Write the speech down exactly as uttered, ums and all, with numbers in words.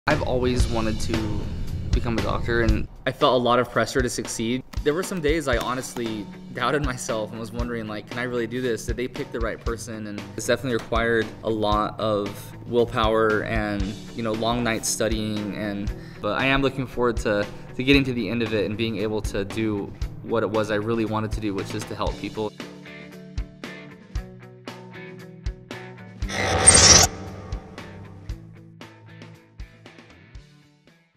I've always wanted to become a doctor, and I felt a lot of pressure to succeed. There were some days I honestly doubted myself and was wondering, like, can I really do this? Did they pick the right person? And it's definitely required a lot of willpower and, you know, long nights studying. And but I am looking forward to, to getting to the end of it and being able to do what it was I really wanted to do, which is to help people.